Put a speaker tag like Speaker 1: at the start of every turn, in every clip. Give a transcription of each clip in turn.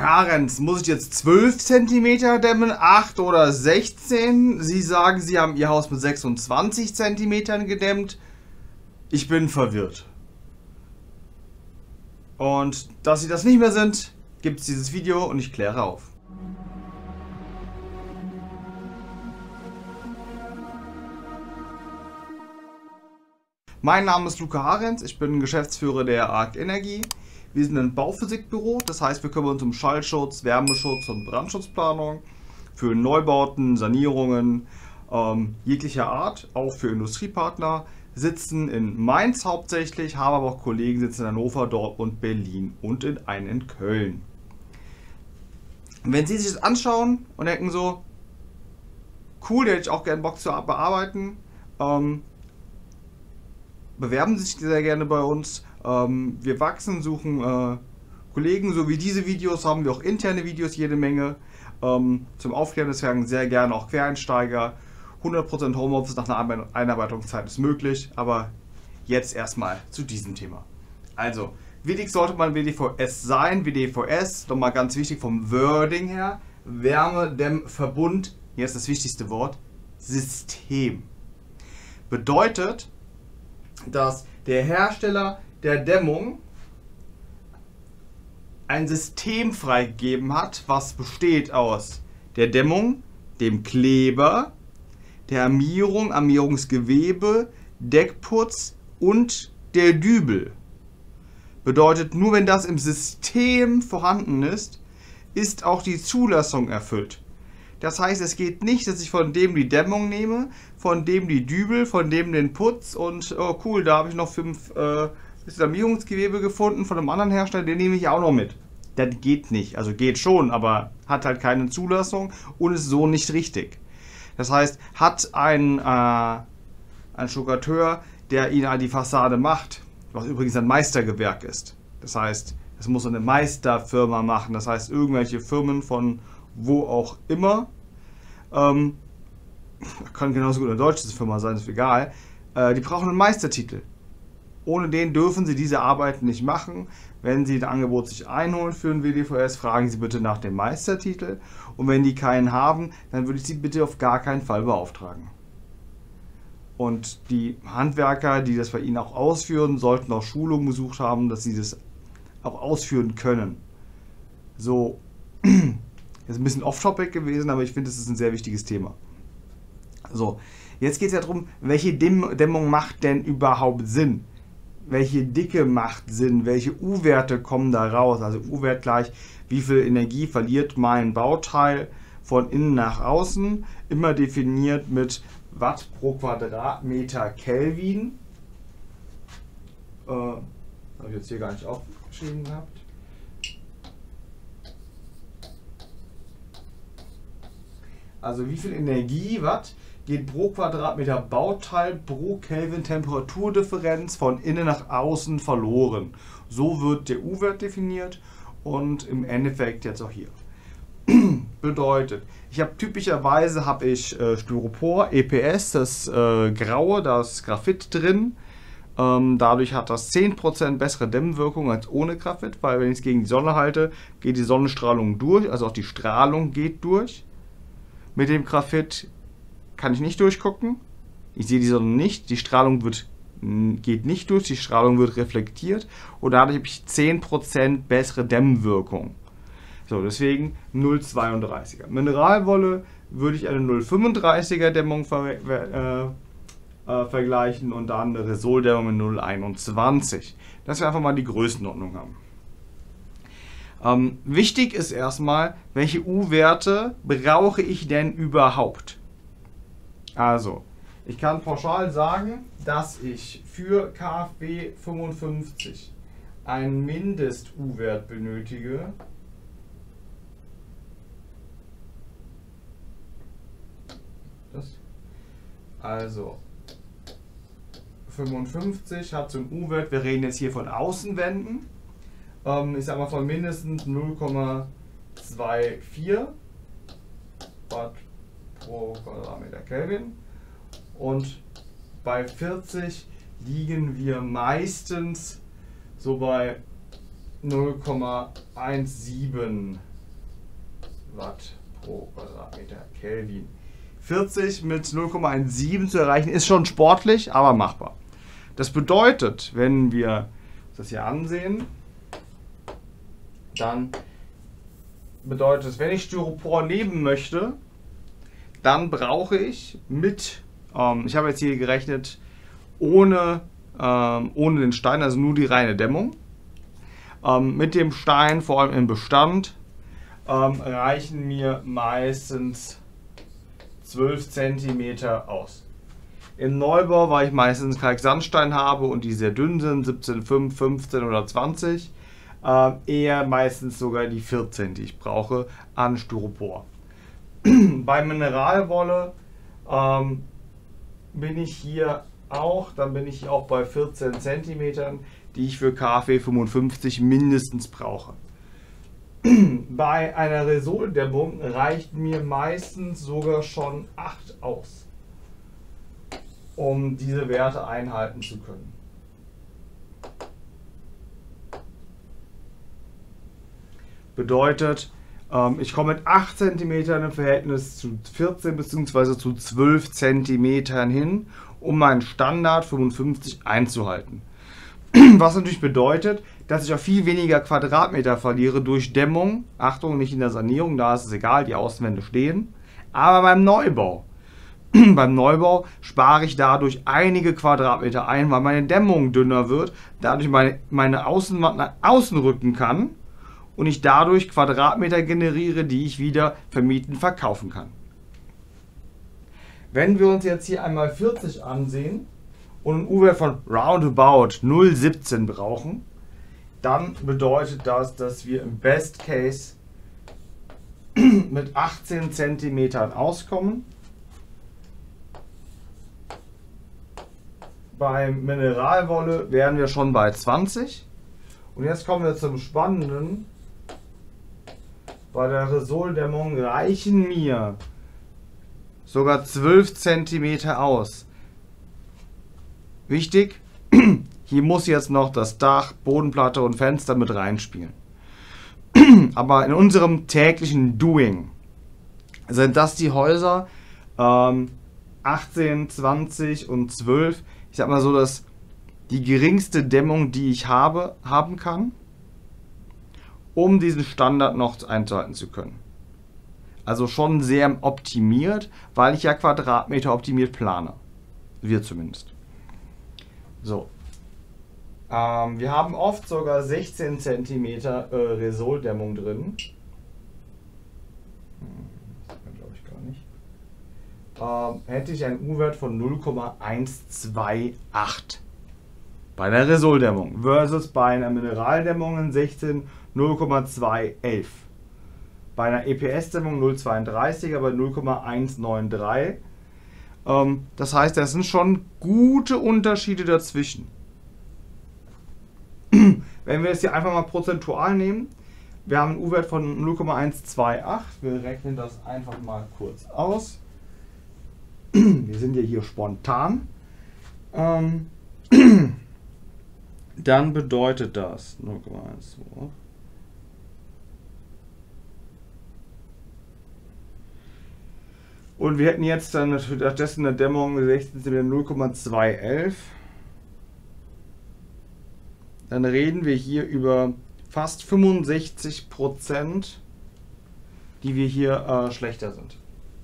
Speaker 1: Ahrens, muss ich jetzt 12 cm dämmen, 8 oder 16? Sie sagen, Sie haben Ihr Haus mit 26 cm gedämmt. Ich bin verwirrt. Und dass Sie das nicht mehr sind, gibt es dieses Video und ich kläre auf. Mein Name ist Luca Ahrens, ich bin Geschäftsführer der Arc Energie. Wir sind ein Bauphysikbüro, das heißt, wir kümmern uns um Schallschutz, Wärmeschutz und Brandschutzplanung für Neubauten, Sanierungen jeglicher Art, auch für Industriepartner. Sitzen in Mainz hauptsächlich, haben aber auch Kollegen sitzen in Hannover, Dortmund, Berlin und in einen in Köln. Wenn Sie sich das anschauen und denken so, cool, da hätte ich auch gerne Bock zu bearbeiten, bewerben Sie sich sehr gerne bei uns. Wir wachsen, suchen Kollegen, so wie diese Videos haben wir auch interne Videos jede Menge. Zum Aufklären deswegen sehr gerne auch Quereinsteiger. 100% Homeoffice nach einer Einarbeitungszeit ist möglich, aber jetzt erstmal zu diesem Thema. Also, wichtig sollte man WDVS sein. WDVS, nochmal ganz wichtig vom Wording her, Wärmedämmverbund, hier ist das wichtigste Wort, System. Bedeutet, dass der Hersteller der Dämmung ein System freigegeben hat, was besteht aus der Dämmung, dem Kleber, der Armierung, Armierungsgewebe, Deckputz und der Dübel. Bedeutet, nur wenn das im System vorhanden ist, ist auch die Zulassung erfüllt. Das heißt, es geht nicht, dass ich von dem die Dämmung nehme, von dem die Dübel, von dem den Putz und oh cool, da habe ich noch 5 Armierungsgewebe gefunden von einem anderen Hersteller, den nehme ich auch noch mit. Das geht nicht. Also geht schon, aber hat halt keine Zulassung und ist so nicht richtig. Das heißt, hat ein Stuckateur, der Ihnen die Fassade macht, was übrigens ein Meistergewerk ist. Das heißt, es muss eine Meisterfirma machen. Das heißt, irgendwelche Firmen von wo auch immer, kann genauso gut eine deutsche Firma sein, ist egal, die brauchen einen Meistertitel. Ohne den dürfen Sie diese Arbeiten nicht machen. Wenn Sie ein Angebot sich einholen für ein WDVS, fragen Sie bitte nach dem Meistertitel. Und wenn die keinen haben, dann würde ich Sie bitte auf gar keinen Fall beauftragen. Und die Handwerker, die das bei Ihnen auch ausführen, sollten auch Schulungen besucht haben, dass sie das auch ausführen können. So, ist ein bisschen off-topic gewesen, aber ich finde, das ist ein sehr wichtiges Thema. So, jetzt geht es ja darum, welche Dämmung macht denn überhaupt Sinn? Welche Dicke macht Sinn? Welche U-Werte kommen da raus? Also U-Wert gleich, wie viel Energie verliert mein Bauteil von innen nach außen? Immer definiert mit Watt pro Quadratmeter Kelvin. Habe ich jetzt hier gar nicht aufgeschrieben gehabt. Also wie viel Energie, Watt, geht pro Quadratmeter Bauteil pro Kelvin Temperaturdifferenz von innen nach außen verloren. So wird der U-Wert definiert und im Endeffekt jetzt auch hier. Bedeutet, ich habe typischerweise Styropor, EPS, das Graue, das Graphit drin. Dadurch hat das 10% bessere Dämmwirkung als ohne Graphit, weil wenn ich es gegen die Sonne halte, geht die Sonnenstrahlung durch, also auch die Strahlung geht durch. Mit dem Graphit kann ich nicht durchgucken. Ich sehe die Sonne nicht. Die Strahlung geht nicht durch. Die Strahlung wird reflektiert. Und dadurch habe ich 10% bessere Dämmwirkung. So, deswegen 0,32er. Mineralwolle würde ich eine 0,35er Dämmung vergleichen und dann eine Resol-Dämmung mit 0,21. Dass wir einfach mal die Größenordnung haben. Wichtig ist erstmal, welche U-Werte brauche ich denn überhaupt? Also, ich kann pauschal sagen, dass ich für KfW 55 einen Mindest-U-Wert benötige. Also, 55 hat so einen U-Wert, wir reden jetzt hier von Außenwänden. Ich sage mal von mindestens 0,24 Watt pro Quadratmeter Kelvin. Und bei 40 liegen wir meistens so bei 0,17 Watt pro Quadratmeter Kelvin. 40 mit 0,17 zu erreichen ist schon sportlich, aber machbar. Das bedeutet, wenn wir das hier ansehen, dann bedeutet es, wenn ich Styropor nehmen möchte, dann brauche ich mit, ich habe jetzt hier gerechnet, ohne den Stein, also nur die reine Dämmung. Mit dem Stein, vor allem im Bestand, reichen mir meistens 12 cm aus. Im Neubau, weil ich meistens Kalksandstein habe und die sehr dünn sind, 17,5, 15 oder 20, eher meistens sogar die 14, die ich brauche an Styropor. Bei Mineralwolle bin ich hier auch, dann bin ich auch bei 14 cm, die ich für KfW 55 mindestens brauche. Bei einer Resoldämmung reicht mir meistens sogar schon 8 aus, um diese Werte einhalten zu können. Bedeutet, ich komme mit 8 cm im Verhältnis zu 14 bzw. zu 12 cm hin, um meinen Standard 55 einzuhalten. Was natürlich bedeutet, dass ich auch viel weniger Quadratmeter verliere durch Dämmung. Achtung, nicht in der Sanierung, da ist es egal, die Außenwände stehen. Aber beim Neubau. Beim Neubau spare ich dadurch einige Quadratmeter ein, weil meine Dämmung dünner wird, dadurch meine Außenwand nach außen rücken kann und ich dadurch Quadratmeter generiere, die ich wieder vermieten, verkaufen kann. Wenn wir uns jetzt hier einmal 40 ansehen und einen U-Wert von roundabout 0,17 brauchen, dann bedeutet das, dass wir im Best Case mit 18 cm auskommen. Bei Mineralwolle wären wir schon bei 20. Und jetzt kommen wir zum Spannenden. Bei der Resoldämmung reichen mir sogar 12 cm aus. Wichtig, hier muss jetzt noch das Dach, Bodenplatte und Fenster mit reinspielen. Aber in unserem täglichen Doing sind das die Häuser 18, 20 und 12. Ich sag mal so, dass die geringste Dämmung, die ich haben kann, um diesen Standard noch einzuhalten zu können. Also schon sehr optimiert, weil ich ja Quadratmeter optimiert plane. Wir zumindest. So. Wir haben oft sogar 16 cm Resoldämmung drin. Das kann, glaube ich, gar nicht. Hätte ich einen U-Wert von 0,128 bei der Resoldämmung versus bei einer Mineraldämmung in 16 0,211. Bei einer EPS-Dämmung 0,32, aber 0,193. Das heißt, das sind schon gute Unterschiede dazwischen. Wenn wir es hier einfach mal prozentual nehmen, wir haben einen U-Wert von 0,128. Wir rechnen das einfach mal kurz aus. Wir sind ja hier spontan. Dann bedeutet das 0,12. Und wir hätten jetzt dann stattdessen eine Dämmung 16 cm 0,211. Dann reden wir hier über fast 65%, die wir hier schlechter sind.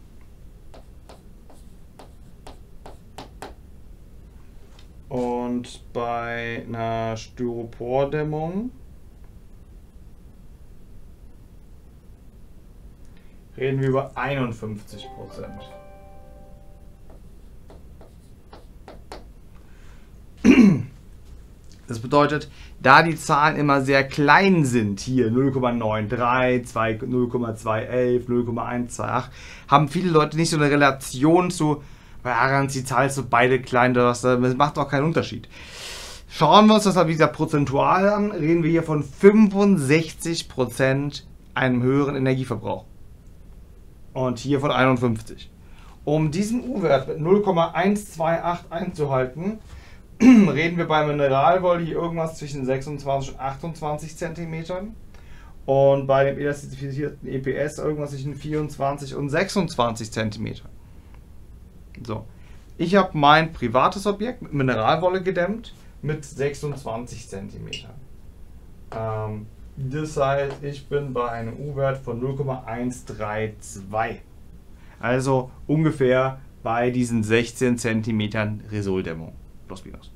Speaker 1: Und bei einer Styropordämmung reden wir über 51%. Das bedeutet, da die Zahlen immer sehr klein sind, hier 0,93, 0,211, 0,128, haben viele Leute nicht so eine Relation zu, ja, die Zahl ist so beide klein, das macht auch keinen Unterschied. Schauen wir uns das mal wieder prozentual an, reden wir hier von 65% einem höheren Energieverbrauch. Und hier von 51. Um diesen U-Wert mit 0,128 einzuhalten, reden wir bei Mineralwolle hier irgendwas zwischen 26 und 28 cm und bei dem elastizifizierten EPS irgendwas zwischen 24 und 26 cm. So. Ich habe mein privates Objekt mit Mineralwolle gedämmt mit 26 cm. Das heißt, ich bin bei einem U-Wert von 0,132. Also ungefähr bei diesen 16 cm Resoldämmung. Plus minus.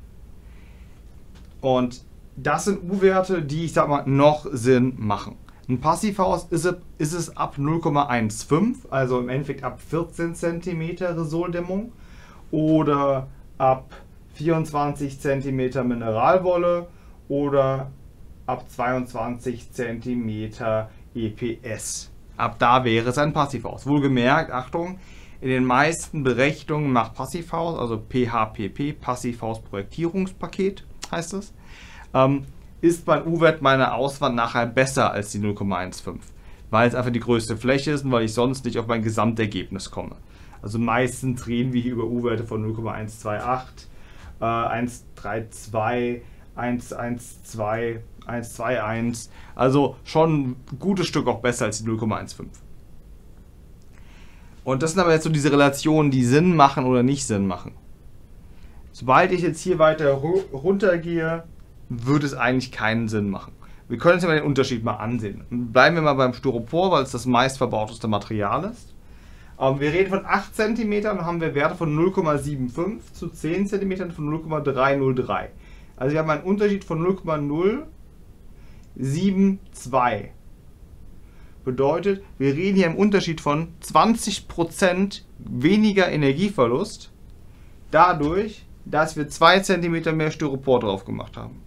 Speaker 1: Und das sind U-Werte, die, ich sag mal, noch Sinn machen. Ein Passivhaus ist es ab 0,15, also im Endeffekt ab 14 cm Resoldämmung oder ab 24 cm Mineralwolle oder ab 22 cm EPS. Ab da wäre es ein Passivhaus. Wohlgemerkt, Achtung, in den meisten Berechnungen macht Passivhaus, also PHPP, Passivhaus-Projektierungspaket heißt es, ist beim U-Wert meine Auswahl nachher besser als die 0,15, weil es einfach die größte Fläche ist und weil ich sonst nicht auf mein Gesamtergebnis komme. Also meistens reden wir hier über U-Werte von 0,128, 132, 112, 121, also schon ein gutes Stück auch besser als die 0,15. Und das sind aber jetzt so diese Relationen, die Sinn machen oder nicht Sinn machen. Sobald ich jetzt hier weiter runtergehe, würde es eigentlich keinen Sinn machen. Wir können uns ja mal den Unterschied mal ansehen. Bleiben wir mal beim Styropor, weil es das meistverbauteste Material ist. Wir reden von 8 cm und haben wir Werte von 0,75 zu 10 cm von 0,303. Also wir haben einen Unterschied von 0,072. Bedeutet, wir reden hier im Unterschied von 20% weniger Energieverlust, dadurch, dass wir 2 cm mehr Styropor drauf gemacht haben.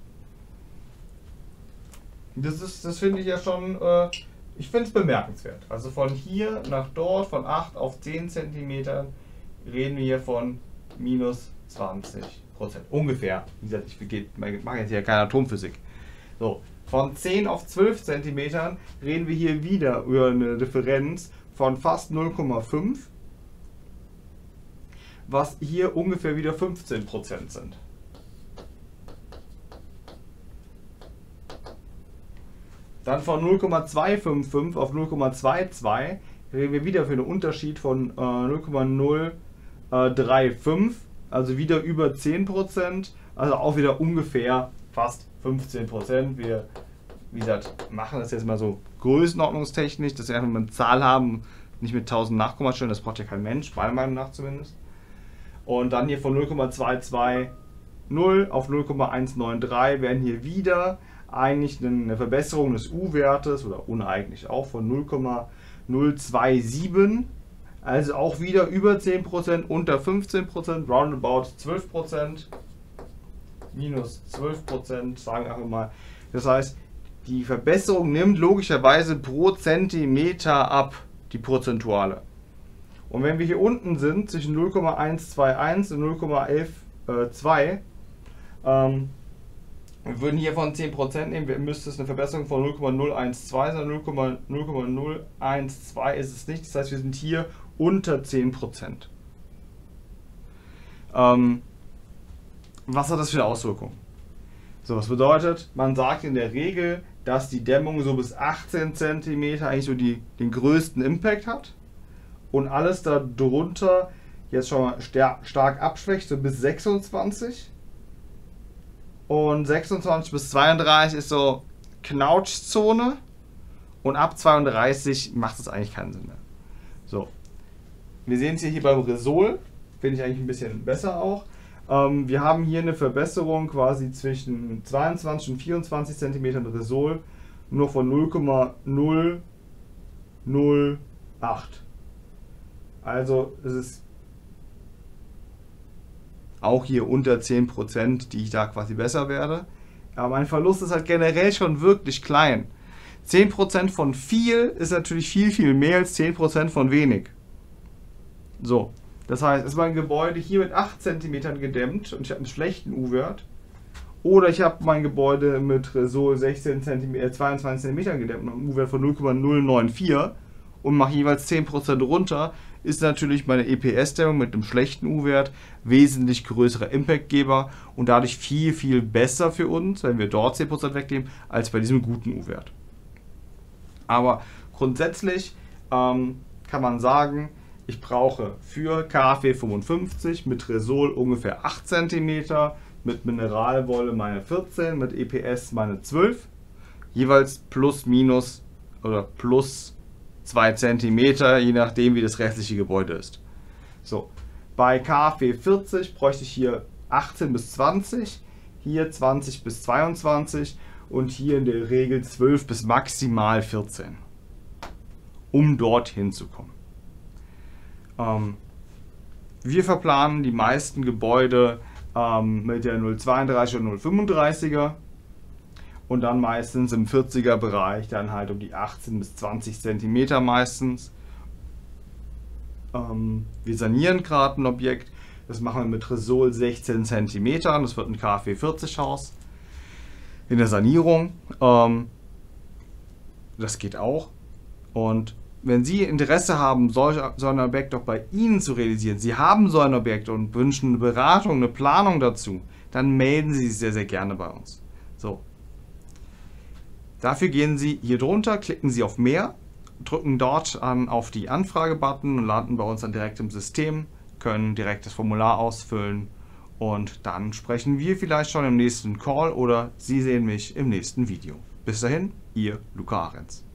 Speaker 1: Das finde ich ja schon, ich finde es bemerkenswert. Also von hier nach dort, von 8 auf 10 cm, reden wir hier von minus 20%. Ungefähr. Wie gesagt, ich mache jetzt hier keine Atomphysik. So. Von 10 auf 12 cm reden wir hier wieder über eine Differenz von fast 0,5, was hier ungefähr wieder 15% sind. Dann von 0,255 auf 0,22 reden wir wieder für einen Unterschied von 0,035, also wieder über 10%, also auch wieder ungefähr fast 15%. Wir, wie gesagt, machen das jetzt mal so größenordnungstechnisch, dass wir einfach mal eine Zahl haben, nicht mit 1000 Nachkommastellen, das braucht ja kein Mensch, meiner Meinung nach zumindest. Und dann hier von 0,220 auf 0,193 werden hier wieder eigentlich eine Verbesserung des U-Wertes oder uneigentlich auch von 0,027, also auch wieder über 10%, unter 15%, roundabout 12%. Minus 12%, sagen wir einfach mal. Das heißt, die Verbesserung nimmt logischerweise pro Zentimeter ab, die prozentuale. Und wenn wir hier unten sind, zwischen 0,121 und 0,112, wir würden hier von 10% nehmen, müsste es eine Verbesserung von 0,012 sein, 0,012 ist es nicht, das heißt, wir sind hier unter 10%. Was hat das für eine Auswirkung? So, was bedeutet, man sagt in der Regel, dass die Dämmung so bis 18 cm eigentlich so den größten Impact hat und alles darunter jetzt schon mal stark abschwächt, so bis 26. Und 26 bis 32 ist so Knautschzone und ab 32 macht es eigentlich keinen Sinn mehr. So, wir sehen es hier beim Resol, finde ich eigentlich ein bisschen besser auch. Wir haben hier eine Verbesserung quasi zwischen 22 und 24 cm Resol nur von 0,008. Also es ist auch hier unter 10%, die ich da quasi besser werde. Aber mein Verlust ist halt generell schon wirklich klein. 10% von viel ist natürlich viel, viel mehr als 10% von wenig. So. Das heißt, ist mein Gebäude hier mit 8 cm gedämmt und ich habe einen schlechten U-Wert. Oder ich habe mein Gebäude mit so 22 cm gedämmt und einem U-Wert von 0,094 und mache jeweils 10% runter, ist natürlich meine EPS-Dämmung mit einem schlechten U-Wert wesentlich größerer Impactgeber und dadurch viel, viel besser für uns, wenn wir dort 10% wegnehmen, als bei diesem guten U-Wert. Aber grundsätzlich kann man sagen, ich brauche für KfW 55 mit Tresol ungefähr 8 cm, mit Mineralwolle meine 14, mit EPS meine 12, jeweils plus minus oder plus 2 cm, je nachdem wie das restliche Gebäude ist. So, bei KfW 40 bräuchte ich hier 18 bis 20, hier 20 bis 22 und hier in der Regel 12 bis maximal 14, um dorthin zu kommen. Wir verplanen die meisten Gebäude mit der 032 und 035er und dann meistens im 40er Bereich dann halt um die 18 bis 20 cm meistens. Wir sanieren gerade ein Objekt, das machen wir mit Tresol 16 cm, das wird ein KfW 40 Haus in der Sanierung. Das geht auch. Und wenn Sie Interesse haben, so ein Objekt auch bei Ihnen zu realisieren, Sie haben so ein Objekt und wünschen eine Beratung, eine Planung dazu, dann melden Sie sich sehr, sehr gerne bei uns. So. Dafür gehen Sie hier drunter, klicken Sie auf Mehr, drücken dort auf die Anfrage-Button und landen bei uns dann direkt im System, können direkt das Formular ausfüllen und dann sprechen wir vielleicht schon im nächsten Call oder Sie sehen mich im nächsten Video. Bis dahin, Ihr Luca Ahrens.